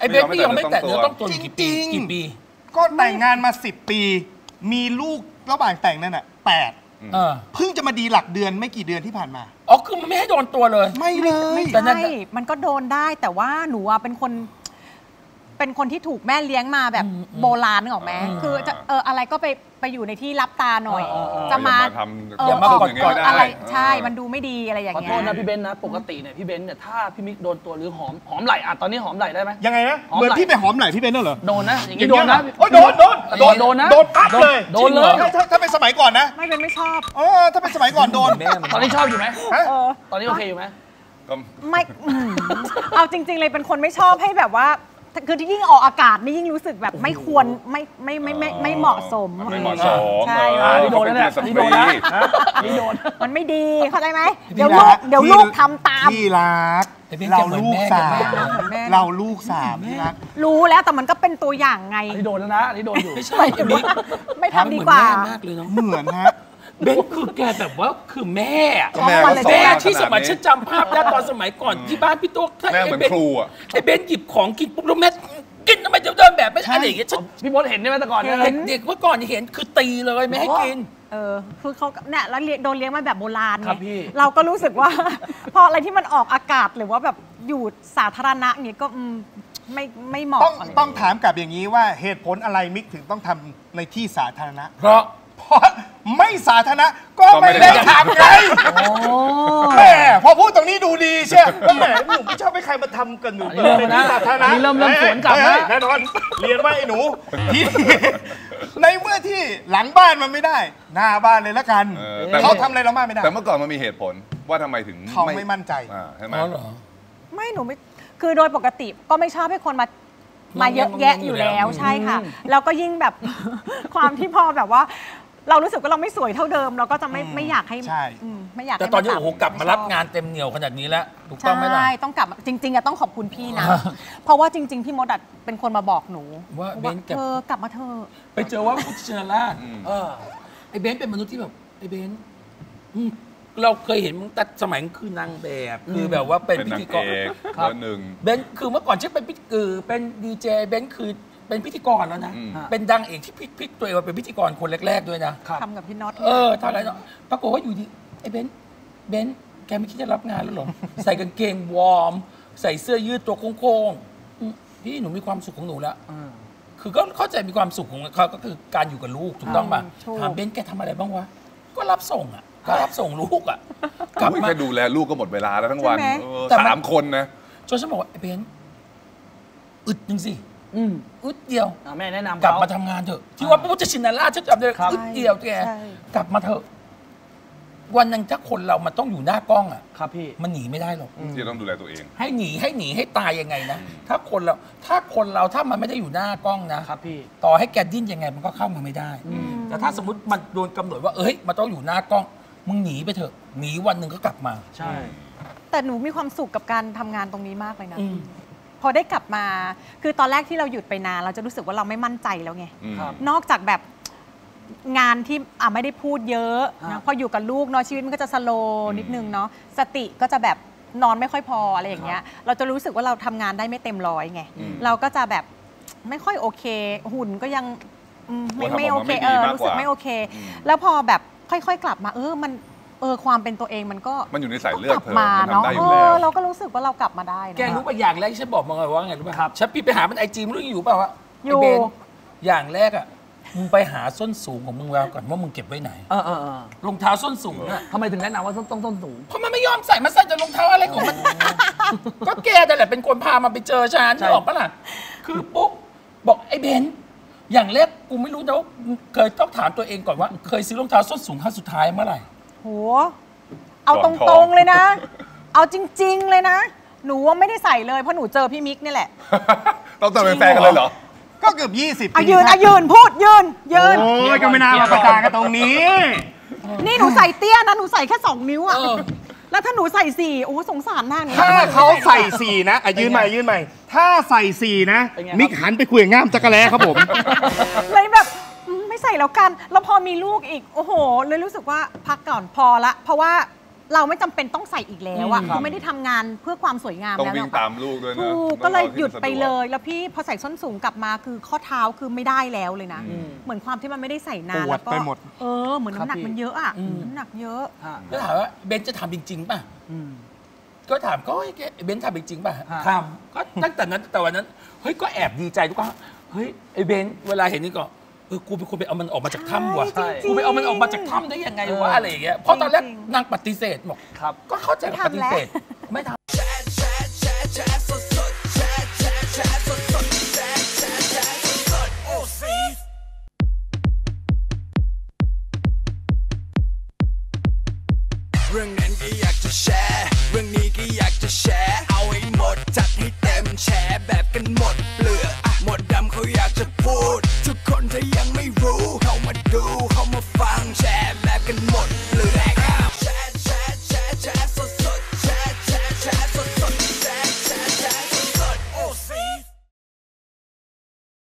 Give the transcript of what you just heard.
ไอ้เบนไม่ยอมไม่แตะเนื้อต้องตัวกี่ปีก็แต่งงานมา10 ปีมีลูกระหว่างแต่งนั่นน่ะ8เพิ่งจะมาดีหลักเดือนไม่กี่เดือนที่ผ่านมาอ๋อคือมันไม่ให้โดนตัวเลยไม่เลยใช่มันก็โดนได้แต่ว่าหนูเป็นคนที่ถูกแม่เลี้ยงมาแบบโบราณนึกออกไหมคือจะอะไรก็ไปอยู่ในที่รับตาหน่อยจะมาอย่ามากดอะไรใช่มันดูไม่ดีอะไรอย่างเงี้ยขอโทษนะพี่เบนนะปกติเนี่ยพี่เบนเนี่ยถ้าพี่มิกโดนตัวหรือหอมไหล่ตอนนี้หอมไหล่ได้ไหมยังไงนะเหมือนพี่ไปหอมไหล่พี่เบนน่ะเหรอโดนนะอย่างนี้โดนนะโดนนะโดนปั๊บเลยโดนเลยถ้าเป็นสมัยก่อนนะไม่เป็นไม่ชอบถ้าเป็นสมัยก่อนโดนตอนนี้ชอบอยู่ไหมตอนนี้โอเคอยู่ไหมไม่เอาจริงๆเลยเป็นคนไม่ชอบให้แบบว่าคือที่ยิ่งออกอากาศนี่ยิ่งรู้สึกแบบไม่ควรไม่เหมาะสมใช่นี่โดนแล้วเนี่ยนี่โดนนะนี่โดนมันไม่ดีเข้าใจไหมเดี๋ยวลูกทำตามพี่รักเราลูก3พี่รักรู้แล้วแต่มันก็เป็นตัวอย่างไงนี่โดนแล้วนะนี่โดนอยู่ไม่ใช่ไม่ทำดีกว่าเหมือนฮะเบนคือแกแบบว่าคือแม่ที่สมัยฉันจำภาพได้ตอนสมัยก่อนที่บ้านพี่โต๊ะแม่เหมือนครูอ่ะไอ้เบนหยิบของกินปุ๊บแล้วแม่กินทำไมจะเดินแบบไม่อะไรอย่างเงี้ยพี่มดเห็นได้ไหมแต่ก่อนเด็กเมื่อก่อนเห็นคือตีเลยไม่ให้กินคือเขาเนี่ยแล้วโดนเลี้ยงมาแบบโบราณไงเราก็รู้สึกว่าพออะไรที่มันออกอากาศหรือว่าแบบอยู่สาธารณะอย่างเงี้ยก็ไม่เหมาะต้องถามกลับอย่างนี้ว่าเหตุผลอะไรมิกถึงต้องทำในที่สาธารณะเพราะไม่สาธารณะก็ไม่ได้ทำไงแม่พอพูดตรงนี้ดูดีใช่ไหมหนูไม่ชอบให้ใครมาทำกันหนูเป็นที่สาธารณะเริ่มสวนกลับนะแน่นอนเรียนว่าไอ้หนูที่ในเมื่อที่หลังบ้านมันไม่ได้หน้าบ้านเลยละกันเขาทำอะไรเราบ้านไม่ได้แต่เมื่อก่อนมันมีเหตุผลว่าทำไมถึงเขาไม่มั่นใจใช่ไหมไม่หนูไม่คือโดยปกติก็ไม่ชอบให้คนมาเยอะแยะอยู่แล้วใช่ค่ะแล้วก็ยิ่งแบบความที่พอแบบว่าเรารู้สึกว่าเราไม่สวยเท่าเดิมเราก็จะไม่อยากให้ไม่อยากแต่ตอนนี้โอ้โหกลับมารับงานเต็มเหนียวขนาดนี้แล้วถูกต้องไหมล่ะใช่ต้องกลับจริงๆต้องขอบคุณพี่นะเพราะว่าจริงๆพี่มดเป็นคนมาบอกหนูว่าเบนกลับมาเธอไปเจอว่าพุทธชินราชไอ้เบนเป็นมนุษย์ที่แบบไอ้เบนเราเคยเห็นมึงแต่สมัยคือนางแบบคือแบบว่าเป็นพิธีกรเบนคือเมื่อก่อนฉันเป็นเป็นดีเจเบนคือเป็นพิธีกรแล้วนะเป็นดังเอกที่พิตัวเองมาเป็นพิธีกรคนแรกๆด้วยนะทำกับพี่น็อตทำอะไรเนาะปรากฏว่าอยู่ดีไอ้เบนแกไม่คิดจะรับงานแล้วหรอใส่กางเกงวอร์มใส่เสื้อยืดตัวโค้งๆพี่หนูมีความสุขของหนูแล้วคือก็เข้าใจมีความสุขของเขาก็คือการอยู่กับลูกถูกต้องป่ะถามเบนแกทำอะไรบ้างวะก็รับส่งอ่ะก็รับส่งลูกอ่ะกลับมาแค่ดูแลลูกก็หมดเวลาแล้วทั้งวัน3 คนนะจนฉันบอกว่าไอ้เบนอึดนึงสิอึดเดียวแม่แนะนำกลับมาทำงานเถอะที่ว่าพุทธชินราชฉันจำได้อึดเดียวแกกลับมาเถอะวันนึงถ้าคนเรามันต้องอยู่หน้ากล้องอ่ะครับพี่มันหนีไม่ได้หรอกที่ต้องดูแลตัวเองให้หนีให้ตายยังไงนะถ้าคนเราถ้ามันไม่ได้อยู่หน้ากล้องนะครับพี่ต่อให้แกดิ้นยังไงมันก็เข้ามาไม่ได้แต่ถ้าสมมติมันโดนกำหนดว่ามันต้องอยู่หน้ากล้องมึงหนีไปเถอะหนีวันหนึ่งก็กลับมาใช่แต่หนูมีความสุขกับการทำงานตรงนี้มากเลยนะพอได้กลับมาคือตอนแรกที่เราหยุดไปนานเราจะรู้สึกว่าเราไม่มั่นใจแล้วไงนอกจากแบบงานที่ไม่ได้พูดเยอะนะพออยู่กับลูกเนาะชีวิตมันก็จะสโลว์นิดนึงเนาะสติก็จะแบบนอนไม่ค่อยพออะไรอย่างเงี้ยเราจะรู้สึกว่าเราทำงานได้ไม่เต็มร้อยไงเราก็จะแบบไม่ค่อยโอเคหุ่นก็ยังไม่โอเครู้สึกไม่โอเคแล้วพอแบบค่อยๆกลับมามันความเป็นตัวเองมันอยู่ในสายเลือดเธอมาเนาะเราก็รู้สึกว่าเรากลับมาได้แกรู้ป่ะอย่างแรกที่ฉันบอกมาว่าไงรู้ป่ะฉันพี่ไปหามันIGไม่รู้อยู่ป่ะวะอยู่อย่างแรกอ่ะมึงไปหาส้นสูงของมึงแล้วก่อนว่ามึงเก็บไว้ไหนรองเท้าส้นสูงอ่ะทำไมถึงแนะนำว่าต้องส้นสูงเพราะมันไม่ยอมใส่มาใส่จะรองเท้าอะไรของมันก็แกแต่แหละเป็นคนพามาไปเจอฉันนึกออกปะล่ะคือปุ๊บบอกไอ้เบนอย่างแรกกูไม่รู้นะว่าเคยต้องถามตัวเองก่อนว่าเคยซื้อรองเท้าส้นสูงครั้งสุดท้ายเมื่อไหร่โหเอาตรงๆเลยนะเอาจริงๆเลยนะหนูว่าไม่ได้ใส่เลยเพราะหนูเจอพี่มิกนี่แหละต้องเป็นแฟนกันเลยเหรอก็เกือบ20 ปียืนพูดยืนโอ้ยก็ไม่น่ามาประจานกันตรงนี้นี่หนูใส่เตี้ยนะหนูใส่แค่2 นิ้วอะแล้วถ้าหนูใส่4โอ้สงสารหน้าหนูถ้าเขาใส่4นะยืนใหม่ถ้าใส่4นะมิกหันไปคุยง่ามจักรแล้ครับผมเลยแบบไม่ใส่แล้วกันแล้วพอมีลูกอีกโอ้โหเลยรู้สึกว่าพักก่อนพอละเพราะว่าเราไม่จำเป็นต้องใส่อีกแล้วอะคือไม่ได้ทำงานเพื่อความสวยงามต้องแล้ววิ่งตามลูกด้วยนะถูกก็เลยหยุดไปเลย แล้วพี่พอใส่ส้นสูงกลับมาคือข้อเท้าคือไม่ได้แล้วเลยนะ เหมือนความที่มันไม่ได้ใส่นานแล้วก็เหมือนน้ำหนักมันเยอะอะน้ำหนักเยอะก็ถามว่าเบนจะทำจริงๆป่ะก็ถามก็เบนทำจริงๆป่ะทำก็ตั้งแต่นั้นแต่วันนั้นเฮ้ยก็แอบดีใจทุกครั้งเฮ้ยไอ้เบนเวลาเห็นนี่ก็กูเป็นคนไปเอามันออกมาจากถ้ำว่ะใช่จริงๆกูไปเอามันออกมาจากถ้ำได้ยังไงวะอะไรอย่างเงี้ยเพราะตอนแรกจริงนางปฏิเสธบอกครับก็เข้าใจว่าปฏิเสธไม่ทำ